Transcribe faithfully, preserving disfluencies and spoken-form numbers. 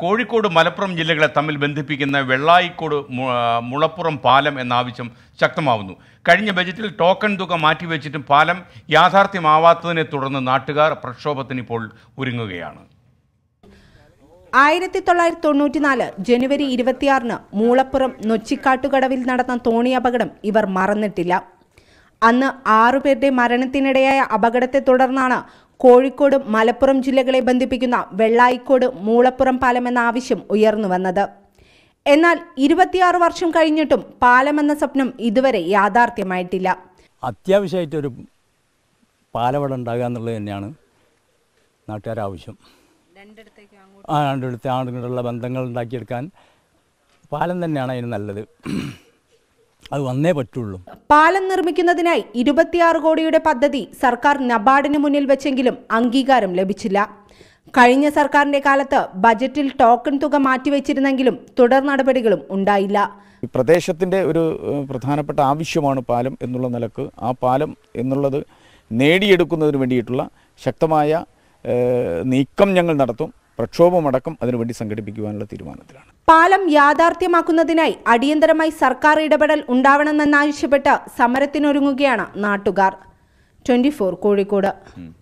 കോഴിക്കോട് മലപ്പുറം ജില്ലകളെ തമ്മിൽ ബന്ധിപ്പിക്കുന്ന വെള്ളായിക്കോട് മുളപ്പുറം പാലം എന്ന ആവശ്യം ശക്തമാവുന്നു. കഴിഞ്ഞ ബജറ്റിൽ ടോക്കൺ തുക മാറ്റിവെച്ചിട്ടും പാലം യാഥാർത്ഥ്യമാവാത്തതിനെ തുടർന്ന് നാട്ടുകാർ പ്രക്ഷോഭത്തിന് ഇപ്പോൾ ഒരുങ്ങുകയാണ്. ആയിരത്തി തൊള്ളായിരത്തി തൊണ്ണൂറ്റിനാല് ജനുവരി ഇരുപത്തിയാറിന് മൂളപ്പുറം നൊച്ചിക്കാട്ടുകടവിൽ നടന്ന തോണി അപകടം ഇവർ മറന്നിട്ടില്ല. അന്ന് ആറുപേരുടെ മരണത്തിനിടയായ അപകടത്തെ തുടർന്നാണ് കോഴിക്കോട് മലപ്പുറം ജില്ലകളെ ബന്ധിപ്പിക്കുന്ന വെള്ളായിക്കോട് മൂളപ്പുറം പാലം എന്ന ആവശ്യം ഉയർന്നു വന്നത്. എന്നാൽ ഇരുപത്തിയാറ് വർഷം കഴിഞ്ഞിട്ടും പാലം എന്ന സ്വപ്നം ഇതുവരെ യാഥാർത്ഥ്യമായിട്ടില്ല. അത്യാവശ്യമായിട്ടൊരു പാലവട ഉണ്ടാകുക എന്നുള്ളത് തന്നെയാണ് നാട്ടുകാരുടെ ആവശ്യം. ആ രണ്ടിടത്തെ ആളുകളുള്ള ബന്ധങ്ങൾ ഉണ്ടാക്കിയെടുക്കാൻ പാലം തന്നെയാണ് അതിന് നല്ലത്. അത് വന്നേ പറ്റുള്ളൂ. പാലം നിർമ്മിക്കുന്നതിനായി ഇരുപത്തിയാറ് കോടിയുടെ പദ്ധതി സർക്കാർ നബാർഡിന് മുന്നിൽ വെച്ചെങ്കിലും അംഗീകാരം ലഭിച്ചില്ല. കഴിഞ്ഞ സർക്കാരിന്റെ കാലത്ത് ബജറ്റിൽ ടോക്കൺ തുക മാറ്റിവെച്ചിരുന്നെങ്കിലും തുടർ നടപടികളും ഉണ്ടായില്ല. പ്രദേശത്തിൻ്റെ ഒരു പ്രധാനപ്പെട്ട ആവശ്യമാണ് പാലം എന്നുള്ള നിലക്ക് ആ പാലം എന്നുള്ളത് നേടിയെടുക്കുന്നതിന് വേണ്ടിയിട്ടുള്ള ശക്തമായ നീക്കം ഞങ്ങൾ നടത്തും. പ്രക്ഷോഭമടക്കം അതിനുവേണ്ടി സംഘടിപ്പിക്കുവാനുള്ള തീരുമാനത്തിലാണ്. പാലം യാഥാർത്ഥ്യമാക്കുന്നതിനായി അടിയന്തരമായി സർക്കാർ ഇടപെടൽ ഉണ്ടാവണമെന്നാവശ്യപ്പെട്ട് സമരത്തിനൊരുങ്ങുകയാണ് നാട്ടുകാർ. Twenty four Kozhikode.